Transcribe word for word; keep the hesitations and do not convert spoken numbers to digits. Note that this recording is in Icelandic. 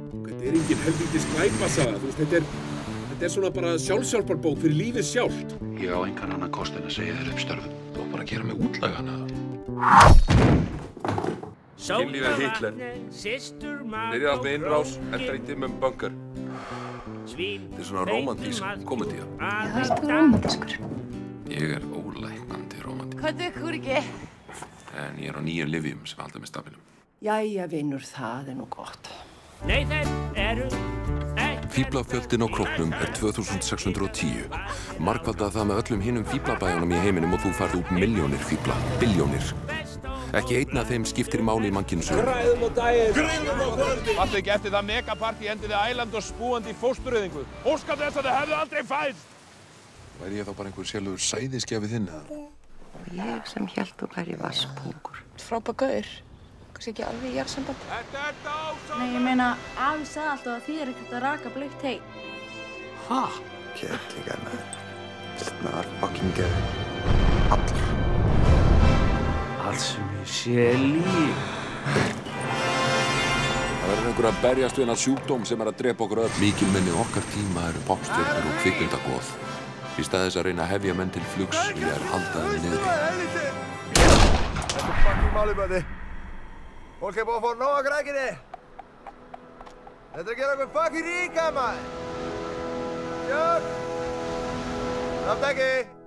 Þetta er engin helvítis glæpasaga, þú veist, þetta er, þetta er svona bara sjálfshjálparbók fyrir lífið sjálft. Ég á engan annan kost en að segja þér upp störfum. Þú átt bara að gera mig útlægana. Kynlíf er Hitler. Byrjar allt með innrás, endar í dimmum bunker. Þetta er svona romantísk komedía. Já, ert þú romantískur? Ég er ólæknandi romantík. Hvað dökkur ekki? En ég er á nýjum lyfjum sem halda með stafnum. Jæja, vinur, það er nú gott. Nei, þeir eru ekki... Fíblafjöldin á Króknum er tvö þúsund sex hundruð og tíu. Margfaldaði það með öllum hinum fíblabæjunum í heiminum og þú færð út milljónir fíbla, billjónir. Ekki einn af þeim skiptir máli í mannkynssögunni. Græðum og daginn! Græðum og kvöldi! Varstu ekki eftir það megapartí endið við Island og spúandi í fóstureyðingu? Óskar þess að þið hefðu aldrei fæðst! Væri ég þá bara einhver sjálfur sæðisgjafið þinn, eða? Og ég sem hélt þú væri vasspungur. Frábær gaur. Kannski ekki alveg í jarðsamband. Þetta er dásamlega! Nei, ég meina, afi sagði alltaf að því er ekkert að raka blautt hey. Ha? Kjærleika með snar fucking geður. Allar. Allt sem ég sé líf. Það verður einhver að berjast við hennar sjúkdóm sem er að drepa okkur öll. Mikilmenni okkar tíma eru popstjörnur og kvikmyndagoð. Í stað þess að reyna að hefja menn til flugs vilja er halda þeim niðri. Þetta er fucking máli, Böddi. Fólk er búið að fá nóg að grækinni. Þetta er að gera okkur fucking ríka, maður. Sjálf. Nátt ekki.